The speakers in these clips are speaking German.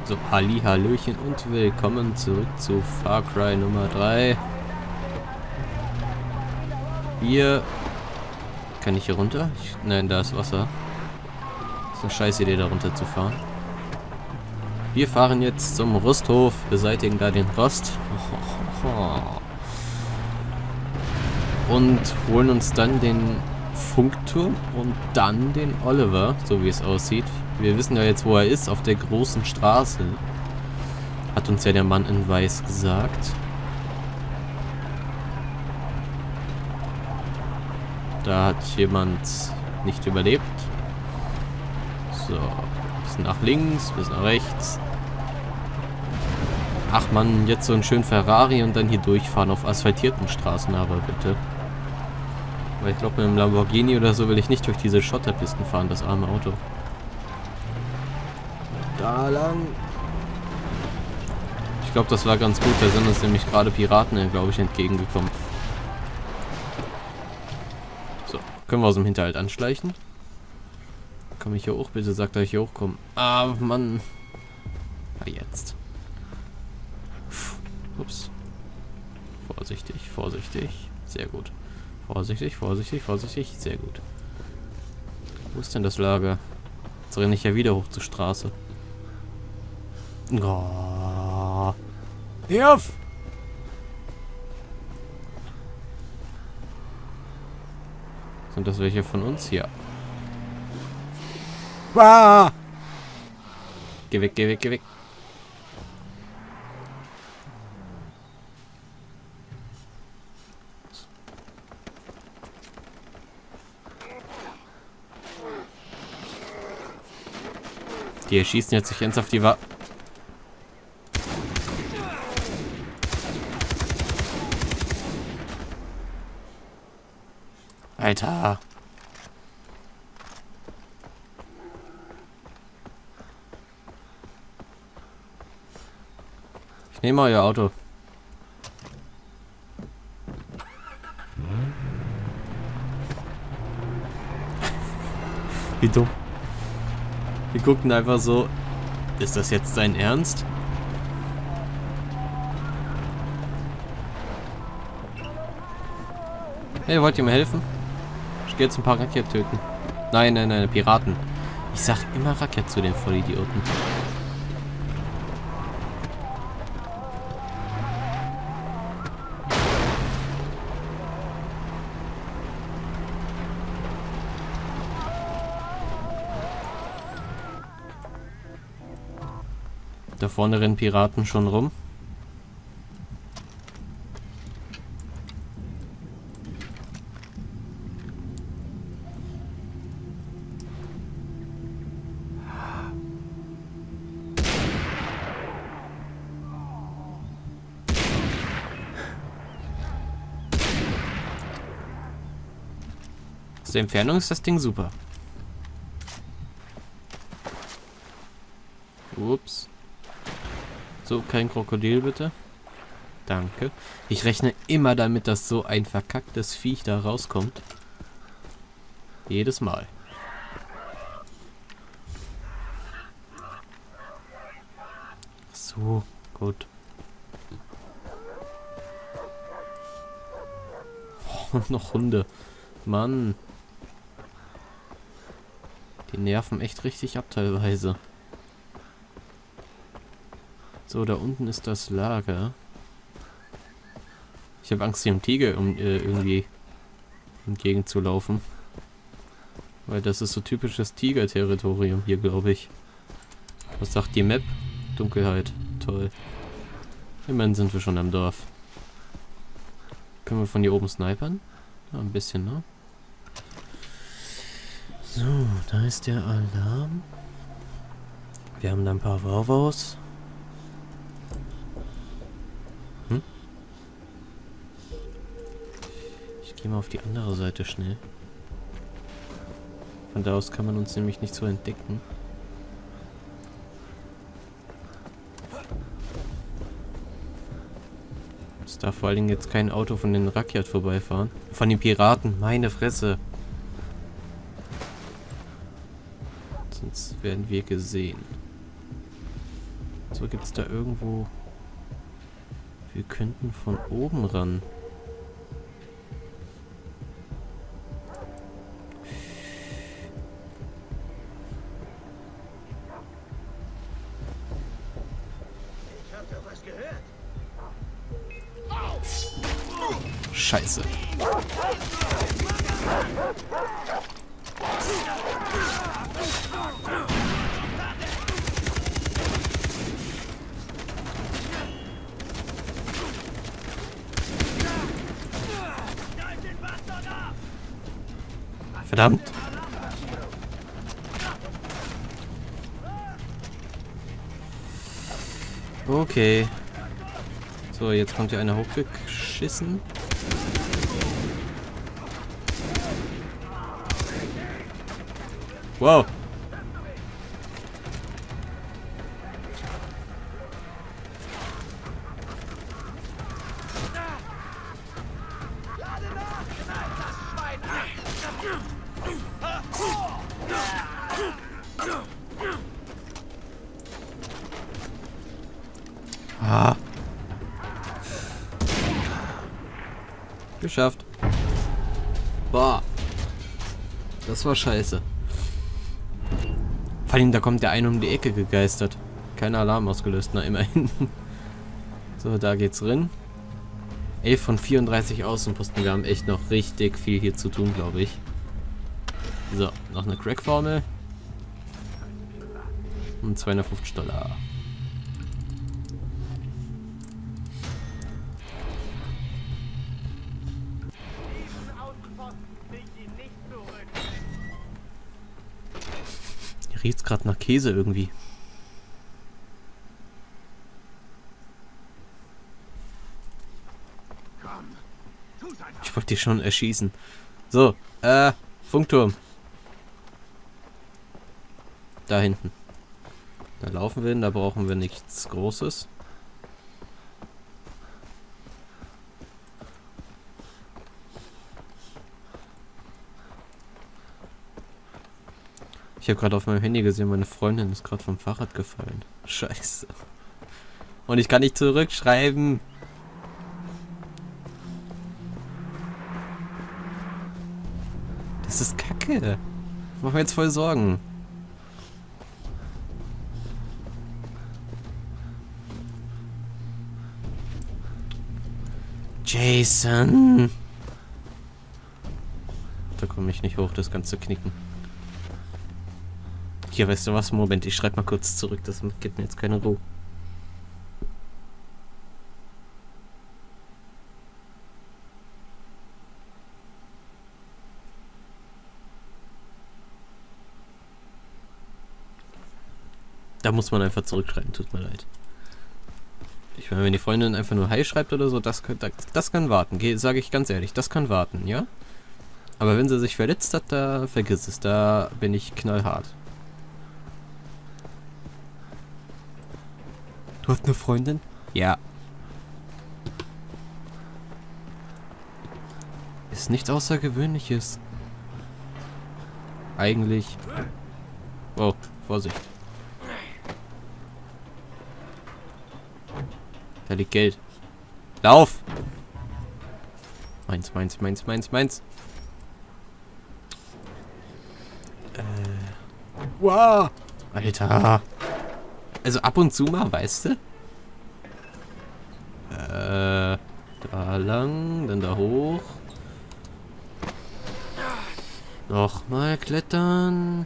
So, Halli, Hallöchen und willkommen zurück zu Far Cry Nummer 3. Hier... Kann ich hier runter? Nein, da ist Wasser. Das ist eine scheiß Idee, da runter zu fahren. Wir fahren jetzt zum Rüsthof, beseitigen da den Rost. Und holen uns dann den Funkturm und dann den Oliver, so wie es aussieht. Wir wissen ja jetzt, wo er ist, auf der großen Straße. Hat uns ja der Mann in Weiß gesagt. Da hat jemand nicht überlebt. So, bisschen nach links, bisschen nach rechts. Ach man, jetzt so einen schönen Ferrari und dann hier durchfahren auf asphaltierten Straßen, aber bitte. Weil ich glaube, mit einem Lamborghini oder so will ich nicht durch diese Schotterpisten fahren, das arme Auto. Da lang. Ich glaube, das war ganz gut. Da sind uns nämlich gerade Piraten, glaube ich, entgegengekommen. So, können wir aus dem Hinterhalt anschleichen? Komme ich hier hoch? Bitte sagt, dass ich hier hochkomme. Ah, Mann. Ah, jetzt. Ups. Vorsichtig, vorsichtig. Sehr gut. Vorsichtig, vorsichtig, vorsichtig. Sehr gut. Wo ist denn das Lager? Jetzt renne ich ja wieder hoch zur Straße. Oh. Hilf! Sind das welche von uns? Ja. Ah! Geh weg, geh weg, geh weg. Die schießen jetzt sich ernsthaft die Alter. Ich nehme euer Auto. Wie dumm. Wir guckten einfach so. Ist das jetzt dein Ernst? Hey, wollt ihr mir helfen? Ich gehe jetzt ein paar Rakiet töten. Nein, nein, nein, Piraten. Ich sag immer Rakiet zu den Vollidioten. Da vorne rennen Piraten schon rum. Aus der Entfernung ist das Ding super. Ups. So, kein Krokodil bitte. Danke. Ich rechne immer damit, dass so ein verkacktes Viech da rauskommt. Jedes Mal. So, gut. Oh, und noch Hunde. Mann. Die nerven echt richtig ab teilweise. So, da unten ist das Lager. Ich habe Angst, hier im Tiger irgendwie entgegenzulaufen. Weil das ist so typisches Tiger-Territorium hier, glaube ich. Was sagt die Map? Dunkelheit. Toll. Immerhin sind wir schon am Dorf. Können wir von hier oben snipern? Ja, ein bisschen, ne? So, da ist der Alarm. Wir haben da ein paar Wauwaus. Ich gehe mal auf die andere Seite schnell. Von da aus kann man uns nämlich nicht so entdecken. Es darf vor allen Dingen jetzt kein Auto von den Rakiat vorbeifahren. Von den Piraten, meine Fresse. Sonst werden wir gesehen. So, gibt es da irgendwo... Wir könnten von oben ran. Ich hab da was gehört. Scheiße. Verdammt. Okay. So, jetzt kommt hier einer hochgeschissen. Wow. Ah. Geschafft. Boah. Das war scheiße. Vor allem, da kommt der eine um die Ecke gegeistert. Kein Alarm ausgelöst, na immerhin. So, da geht's rein. 11 von 34 Außenposten. Wir haben echt noch richtig viel hier zu tun, glaube ich. So, noch eine Crack-Formel. Und $250. Hier riecht's gerade nach Käse irgendwie. Ich wollte dich schon erschießen. So, Funkturm. Da hinten. Da laufen wir hin, da brauchen wir nichts Großes. Ich habe gerade auf meinem Handy gesehen, meine Freundin ist gerade vom Fahrrad gefallen. Scheiße. Und ich kann nicht zurückschreiben. Das ist Kacke. Ich mache mir jetzt voll Sorgen. Jason. Da komme ich nicht hoch, das ganze Knicken. Hier, weißt du was? Moment, ich schreibe mal kurz zurück. Das gibt mir jetzt keine Ruhe. Da muss man einfach zurückschreiben, tut mir leid. Ich meine, wenn die Freundin einfach nur Hi schreibt oder so, das kann warten. Sage ich ganz ehrlich, das kann warten, ja? Aber wenn sie sich verletzt hat, da vergiss es. Da bin ich knallhart. Du hast eine Freundin? Ja. Ist nichts Außergewöhnliches. Eigentlich. Oh, Vorsicht. Da liegt Geld. Lauf! Meins, meins, meins, meins, meins. Wow! Alter! Also ab und zu mal, weißt du? Da lang, dann da hoch. Nochmal klettern.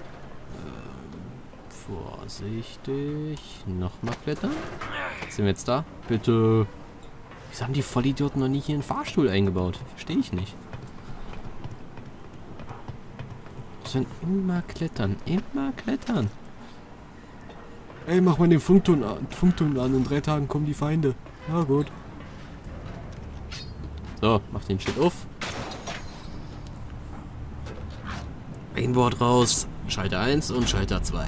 Vorsichtig. Nochmal klettern. Sind wir jetzt da? Bitte. Wieso haben die Vollidioten noch nie hier einen Fahrstuhl eingebaut? Verstehe ich nicht. Sollen immer klettern. Immer klettern. Ey, mach mal den Funkturm an. In 3 Tagen kommen die Feinde. Ja, gut. So, mach den Shit auf. Mainboard raus. Schalter 1 und Schalter 2.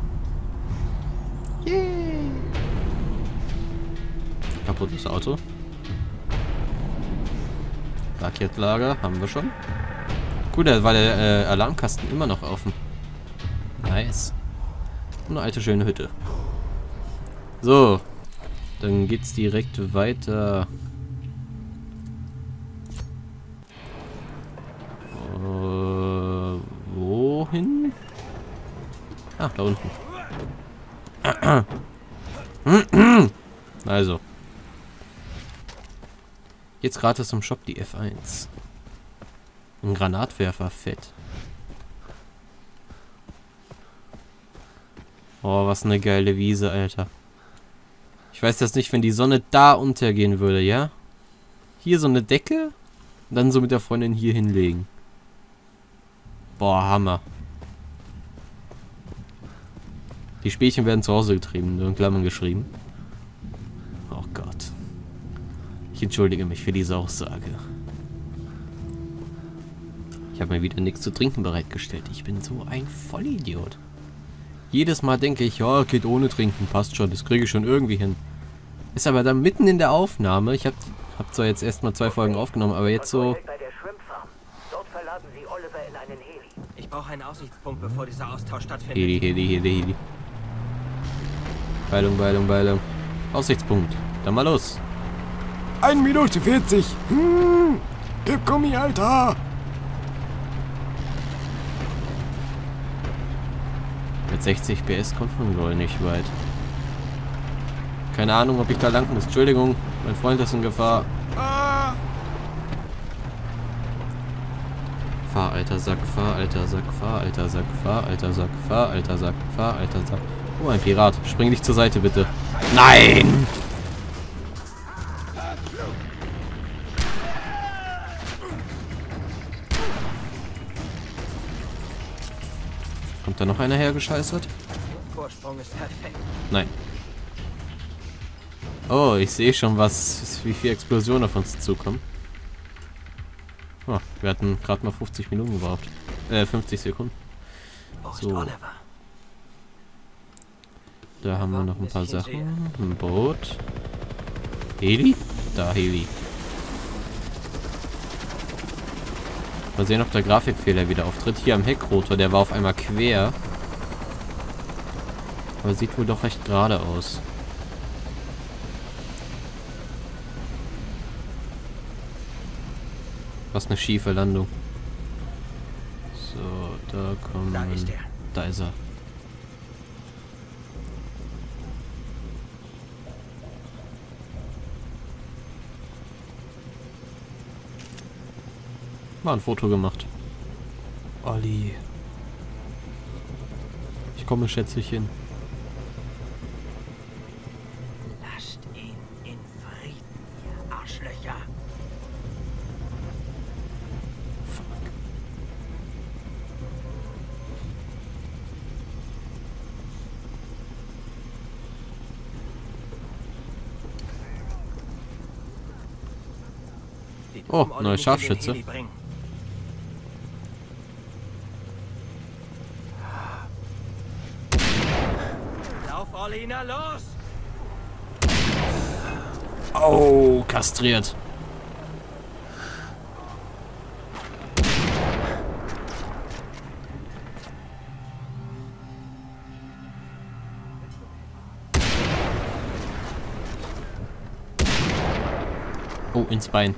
Yay! Kaputtes Auto. Rakettlager haben wir schon. Gut, da war der Alarmkasten immer noch offen. Nice. Eine alte schöne Hütte. So. Dann geht's direkt weiter. Wohin? Ah, da unten. Also. Jetzt gratis im Shop die F1. Ein Granatwerfer, fett. Oh, was eine geile Wiese, Alter. Ich weiß jetzt nicht, wenn die Sonne da untergehen würde, ja? Hier so eine Decke und dann so mit der Freundin hier hinlegen. Boah, Hammer. Die Spielchen werden zu Hause getrieben, nur in Klammern geschrieben. Oh Gott. Ich entschuldige mich für diese Aussage. Ich habe mir wieder nichts zu trinken bereitgestellt. Ich bin so ein Vollidiot. Jedes Mal denke ich, ja, geht ohne Trinken, passt schon, das kriege ich schon irgendwie hin. Ist aber dann mitten in der Aufnahme. Ich hab zwar jetzt erstmal 2 Folgen aufgenommen, aber jetzt so... Dort verladen Sie Oliver in einen Heli. Ich brauche einen Aussichtspunkt, bevor dieser Austausch stattfindet. Heli. Beilung. Aussichtspunkt. Dann mal los. 1 Minute 40. Gib Gummi, Alter. Mit 60 PS kommt man wohl nicht weit. Keine Ahnung, ob ich da lang muss. Entschuldigung, mein Freund ist in Gefahr. Fahr, alter Sack, fahr, alter Sack, fahr, alter Sack, fahr, alter Sack, fahr, alter Sack, fahr, alter Sack. Oh, ein Pirat. Spring dich zur Seite, bitte. Nein! Kommt da noch einer hergescheißert? Vorsprung ist perfekt. Nein. Oh, ich sehe schon, wie viel Explosionen auf uns zukommen. Oh, wir hatten gerade mal 50 Minuten gebraucht. 50 Sekunden. So. Da haben wir noch ein paar Sachen. Ein Boot. Heli? Da, Heli. Mal sehen, ob der Grafikfehler wieder auftritt. Hier am Heckrotor, der war auf einmal quer. Aber sieht wohl doch recht gerade aus. Was eine schiefe Landung. So, da kommen... Da ist er. Da ist er. Mal ein Foto gemacht. Olli. Ich komme Schätzelchen. Lasst ihn in Frieden, ihr Arschlöcher. Fuck. Oh, neuer Scharfschütze. Lauf, Olina, los! Oh, kastriert. Oh, ins Bein.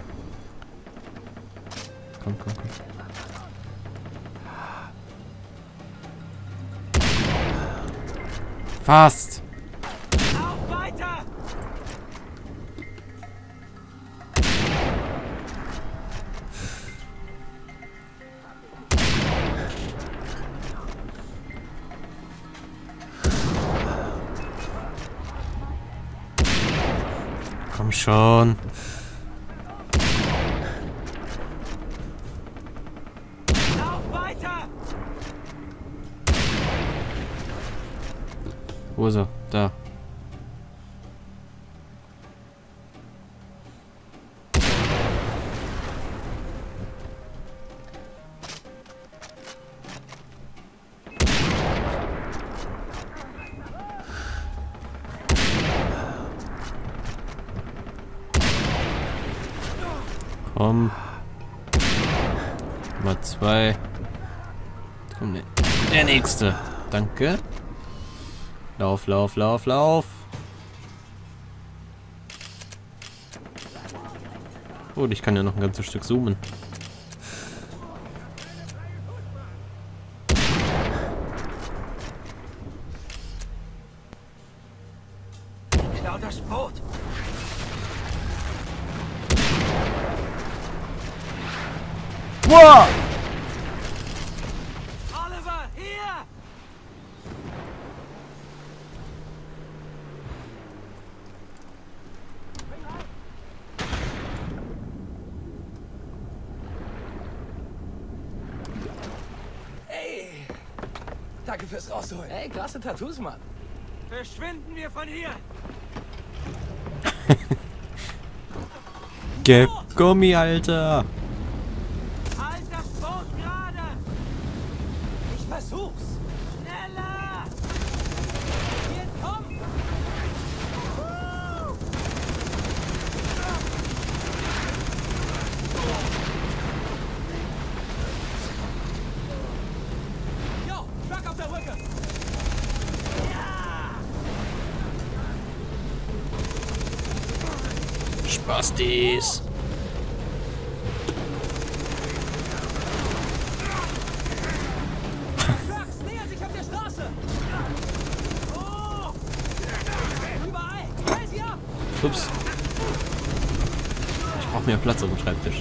Komm. Fast. Lauf weiter! Komm schon. Lauf weiter! Wo ist er? Da. Komm. Nummer 2. Komm, der nächste. Danke. Lauf. Oh, und ich kann ja noch ein ganzes Stück zoomen. Klau das Boot. Wow! Oliver, hier! Ey! Danke fürs Rausholen. Ey, klasse Tattoos, Mann. Verschwinden wir von hier! Gib Gummi, Alter! Halt das Boot gerade! Ich versuch's. Schneller! Hier kommt! Yo, Truck auf der Rücke. Spastis! Trucks nähern sich auf der Straße. Oh! Überall. Teil sie ab. Ups. Ich brauche mehr Platz auf dem Schreibtisch.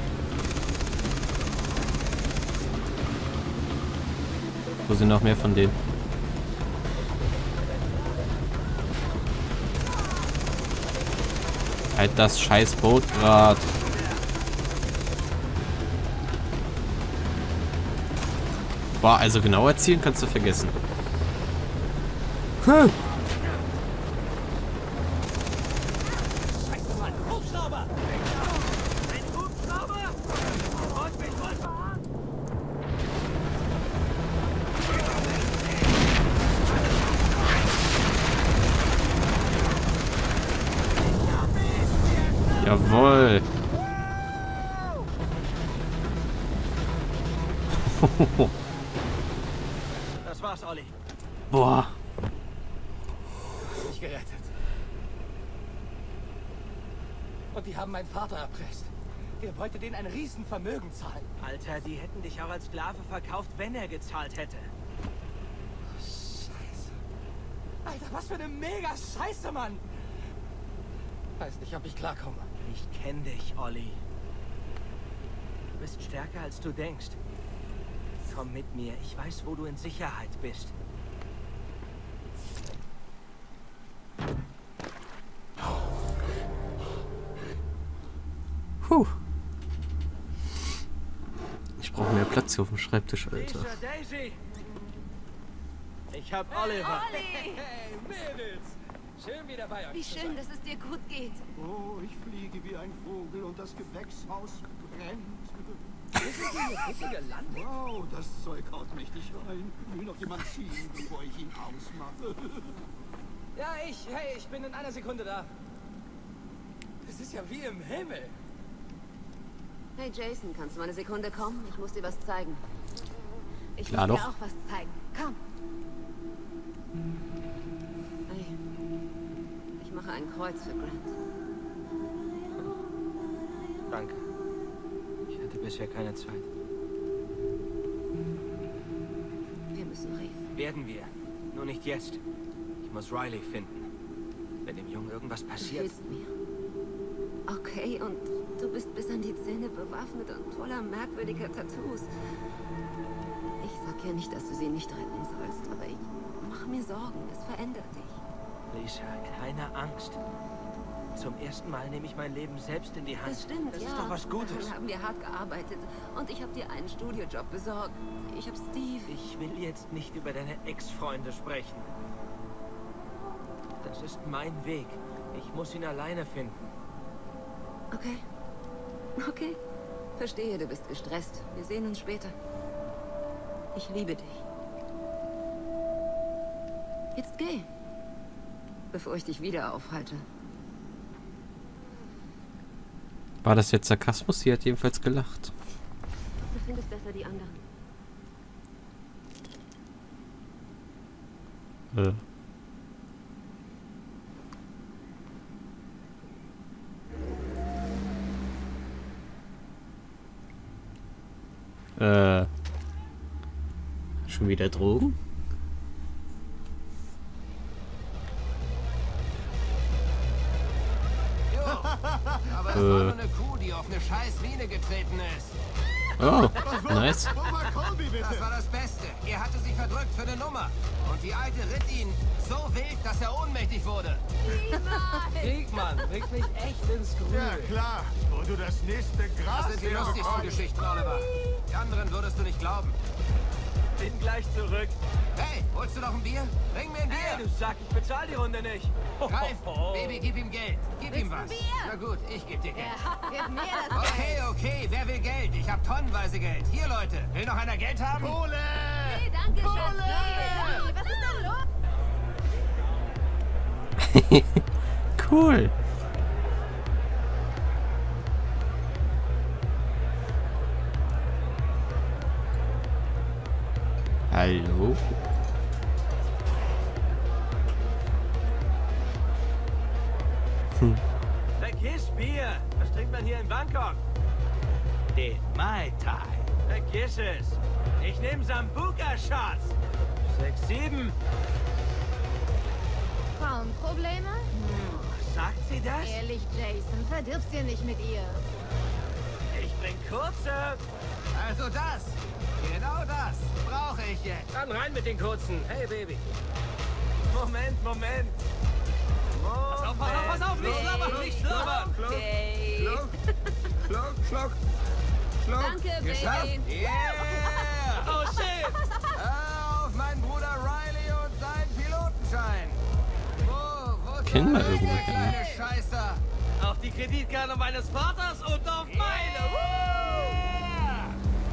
Wo sind noch mehr von denen? Halt das scheiß Boot grad. Boah, also genau erzielen kannst du vergessen. Hm. Scheiße, Mann. Hubschrauber. Ein Hubschrauber! Und mich runter! Jawohl. Das war's, Olli. Boah. Mich gerettet. Und die haben meinen Vater erpresst. Er wollte denen ein Riesenvermögen zahlen. Alter, die hätten dich auch als Sklave verkauft, wenn er gezahlt hätte. Scheiße. Alter, was für eine mega Scheiße, Mann. Weiß nicht, ob ich klarkomme. Ich kenn dich, Olli. Du bist stärker, als du denkst. Komm mit mir. Ich weiß, wo du in Sicherheit bist. Puh. Ich brauche mehr Platz hier auf dem Schreibtisch, Alter. Lisa, Daisy! Ich hab Oliver. Olli! Hey, Mädels. Schön wieder bei euch Wie zu schön, sein. dass es dir gut geht. Oh, ich fliege wie ein Vogel und das Gewächshaus brennt. Wir sind hier bitte gelandet. Wow, das Zeug haut mächtig rein. Will noch jemand ziehen, bevor ich ihn ausmache? Ja, hey, ich bin in einer Sekunde da. Es ist ja wie im Himmel. Hey Jason, kannst du mal eine Sekunde kommen? Ich muss dir was zeigen. Ich Klar muss dir doch. auch was zeigen. Komm. Hey, ich mache ein Kreuz für Grant. Danke. Ich hatte bisher keine Zeit. Wir müssen reden. Werden wir. Nur nicht jetzt. Ich muss Riley finden. Wenn dem Jungen irgendwas Du passiert. hilfst mir. Okay, und du bist bis an die Zähne bewaffnet und voller merkwürdiger Tattoos. Ich sag ja nicht, dass du sie nicht retten sollst, aber ich mache mir Sorgen. Es verändert dich. Lisa, keine Angst. Zum ersten Mal nehme ich mein Leben selbst in die Hand. Das stimmt, Das ja. ist doch was Gutes. Daran haben wir hart gearbeitet. Und ich habe dir einen Studiojob besorgt. Ich habe Steve. Ich will jetzt nicht über deine Ex-Freunde sprechen. Das ist mein Weg. Ich muss ihn alleine finden. Okay. Okay. Verstehe, du bist gestresst. Wir sehen uns später. Ich liebe dich. Jetzt geh. Bevor ich dich wieder aufhalte. War das jetzt Sarkasmus? Sie hat jedenfalls gelacht. Du findest besser die anderen. Schon wieder Drogen? Aber es war nur eine Kuh, die auf eine scheiß Mine getreten ist. Oh, nice. Wo war Colby, bitte? Das war das Beste. Er hatte sich verdrückt für eine Nummer. Und die Alte ritt ihn so wild, dass er ohnmächtig wurde. Kriegmann, bringt mich echt ins Grün. Ja, klar. Wo du das nächste Gras Das sind die lustigsten herbekommst. Geschichten, Oliver. Die anderen würdest du nicht glauben. Bin gleich zurück. Hey, holst du noch ein Bier? Bring mir ein Hey, Bier. du Sack, ich bezahl die Runde nicht. Greif, Baby, gib ihm Geld. Gib ihm was. Bier? Na gut, ich geb dir Geld. Gib mir das Geld. Okay, okay, wer will Geld? Ich hab tonnenweise Geld. Hier, Leute. Will noch einer Geld haben? Kohle! Hey, danke, Schatz. Hey, was ist denn los? Cool. Hallo? Vergiss Bier. Was trinkt man hier in Bangkok? Den Mai Tai. Vergiss es. Ich nehm Sambuca-Shots. 6, 7. Frauenprobleme? Sagt sie das? Ehrlich, Jason, verdirb's dir nicht mit ihr. Ich bring kurze. Also das. Genau das brauche ich jetzt. Dann rein mit den kurzen. Hey, Baby. Moment. Pass auf, nicht schlabbern, nicht schlabbern. Okay. Schluck. Danke, Geschafft. Baby. Yeah. Oh, shit. Auf meinen Bruder Riley und seinen Pilotenschein. Wo Kennen wir soll irgendwo der kennen. kleine Scheißer? Auf die Kreditkarte meines Vaters und auf meine. Yeah.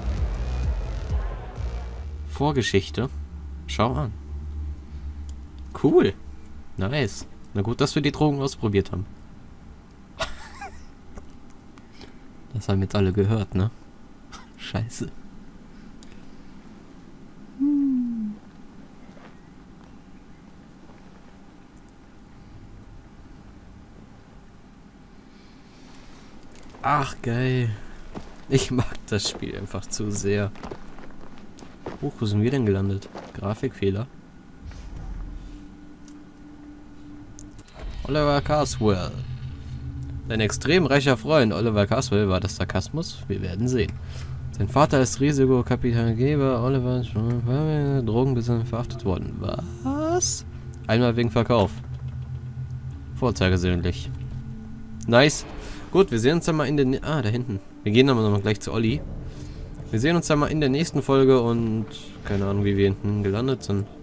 Vorgeschichte. Schau an. Cool. Nice. Na gut, dass wir die Drogen ausprobiert haben. Das haben jetzt alle gehört, ne? Scheiße. Ach, geil. Ich mag das Spiel einfach zu sehr. Wo sind wir denn gelandet? Grafikfehler. Oliver Caswell. Sein extrem reicher Freund Oliver Caswell, war das Sarkasmus? Wir werden sehen. Sein Vater ist Risikokapitalgeber. Oliver ist schon Drogenbesitzer verhaftet worden. Was? Einmal wegen Verkauf. Vorzeigesöhnlich. Nice. Gut, wir sehen uns dann mal in der... da hinten. Wir gehen aber noch gleich zu Olli. Wir sehen uns dann mal in der nächsten Folge und... Keine Ahnung, wie wir hinten gelandet sind.